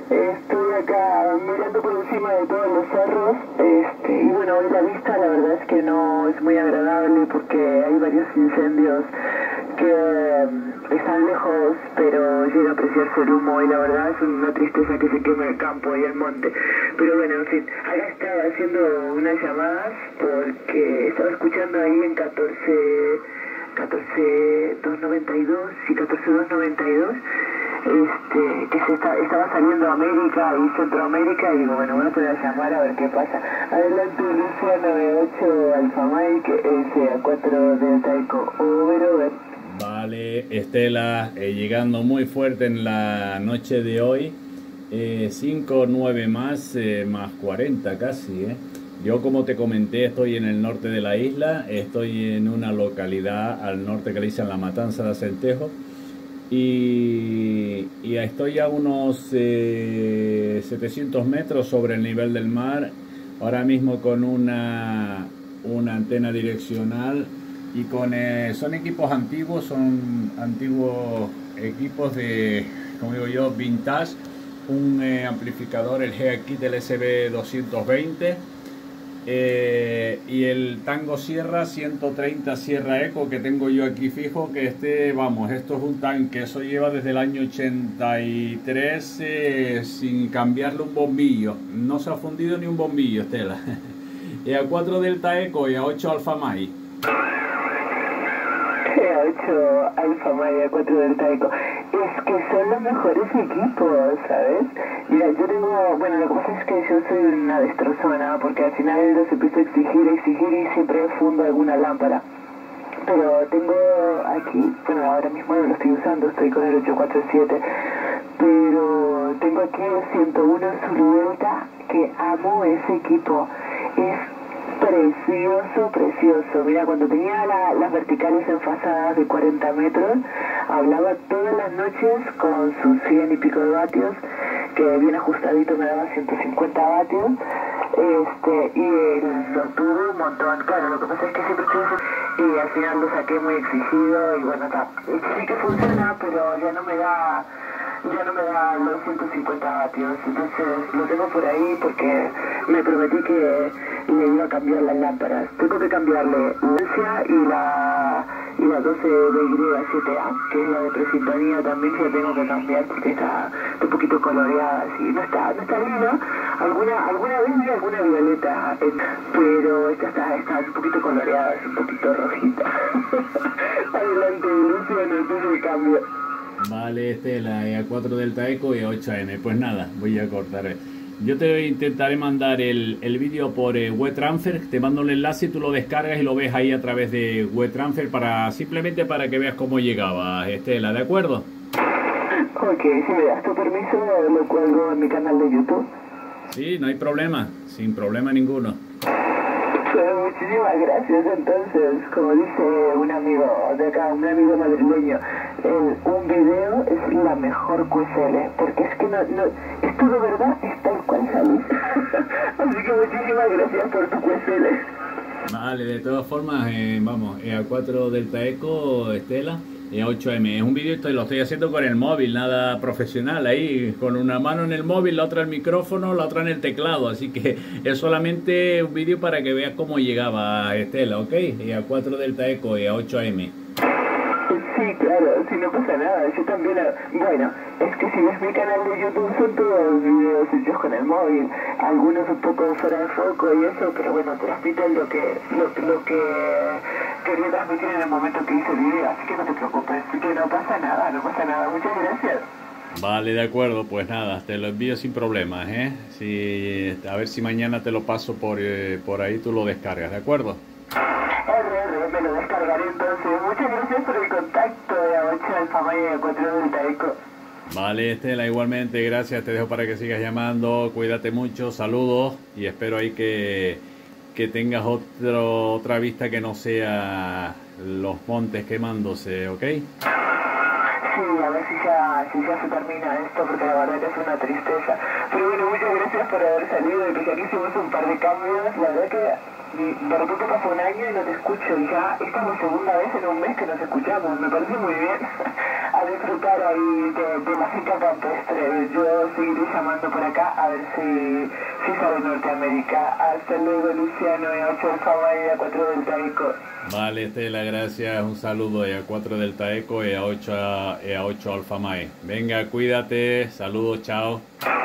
Estoy acá mirando por encima de todos los cerros, y bueno, hoy la vista la verdad es que no es muy agradable porque hay varios incendios que están lejos, pero llega a apreciarse el humo y la verdad es una tristeza que se queme el campo y el monte. Pero bueno, en fin, acá estaba haciendo unas llamadas porque estaba escuchando ahí en 14292 y 14292 que estaba saliendo América y Centroamérica y digo, bueno, voy a poner a llamar a ver qué pasa. Adelante, Lucia 98 Alfa Mike, SA4 Delta Eco, over. Vale, Estela, llegando muy fuerte en la noche de hoy, 5-9 más 40 casi, Yo, como te comenté, estoy en el norte de la isla, estoy en una localidad al norte que le dicen La Matanza de Acentejo y estoy a unos 700 metros sobre el nivel del mar, ahora mismo con una antena direccional y son equipos antiguos, son antiguos equipos de, como digo yo, vintage, un amplificador, el GX del SB220, y el Tango Sierra 130 Sierra Eco que tengo yo aquí fijo, que vamos, esto es un tanque, eso lleva desde el año 83 sin cambiarle un bombillo, no se ha fundido ni un bombillo, Estela. Y a 4 Delta Eco y a 8 Alfa Mike. A 8 Alfa Maya, 4 Delta Eco. Es que son los mejores equipos, ¿sabes? Mira, yo tengo, bueno, lo que pasa es que yo soy una destrozona, porque al final los empiezo a exigir y siempre fundo alguna lámpara. Pero tengo aquí, bueno, ahora mismo no lo estoy usando, estoy con el 847, pero tengo aquí el 101 Zulu Delta, que amo ese equipo. Es precioso. Mira, cuando tenía las verticales enfasadas de 40 metros, hablaba todas las noches con sus 100 y pico de vatios, que bien ajustadito me daba 150 vatios, y lo tuve un montón. Claro, lo que pasa es que siempre estoy y al final lo saqué muy exigido y bueno, sí que funciona, pero ya no me da los 150 vatios, entonces lo tengo por ahí porque me prometí que le iba a cambiar las lámparas. Tengo que cambiarle la y la 12BY7A, que es la de presintonía también, que la tengo que cambiar porque está un poquito coloreada, así, no está linda. Alguna vez vi alguna violeta, pero esta está un poquito coloreada, es un poquito rojita. Adelante, Luciano, tuyo el cambio. Vale, Estela, a 4 Delta Eco y a 8AM. Pues nada, voy a cortar. Yo te intentaré mandar el vídeo por WeTransfer, te mando el enlace y tú lo descargas y lo ves ahí a través de WeTransfer simplemente para que veas cómo llegaba, Estela, ¿de acuerdo? Ok, si me das tu permiso, lo cuelgo en mi canal de YouTube. Sí, no hay problema, sin problema ninguno. Bueno, muchísimas gracias. Entonces, como dice un amigo de acá, un amigo madrileño, un video es la mejor QSL, porque es que no, es todo verdad, es tal cual salís. Así que muchísimas gracias por tu QSL. Vale, de todas formas, vamos, a 4 Delta Eco, Estela, y a 8M. Es un vídeo, lo estoy haciendo con el móvil, nada profesional, ahí, con una mano en el móvil, la otra en el micrófono, la otra en el teclado, así que es solamente un vídeo para que veas cómo llegaba, Estela, ¿ok? Y a 4 Delta Eco y a 8M. Sí, claro, si no pasa nada, yo también, bueno, es que si ves mi canal de YouTube son todos videos hechos con el móvil, algunos un poco fuera de foco y eso, pero bueno, transmiten lo que quería transmitir en el momento que hice el video, así que no te preocupes, que no pasa nada, muchas gracias. Vale, de acuerdo, pues nada, te lo envío sin problemas, Sí, a ver si mañana te lo paso por ahí, tú lo descargas, ¿de acuerdo? Me lo descargaré entonces. Muchas gracias por el contacto de a 8 Alfa Maya y a 4 Delta Eco. Vale, Estela, igualmente, gracias, te dejo para que sigas llamando, cuídate mucho, saludos y espero ahí que tengas otra vista que no sea los montes quemándose, ¿ok? Sí, a ver si ya se termina esto, porque la verdad que es una tristeza. Pero bueno, muchas gracias por haber salido y que ya que hicimos un par de cambios, la verdad que de repente pasa un año y no te escucho y ya esta es la segunda vez en un mes que nos escuchamos, me parece muy bien. a disfrutar ahí de la finca campestre. Yo seguiré llamando por acá a ver si sale Norteamérica. Hasta luego, Luciano, E8 Alfa Maya, 4 del Taeco. Vale, Estela, gracias. Un saludo a 4 del Taeco y a 8 Alfa Mae. Venga, cuídate. Saludos, chao.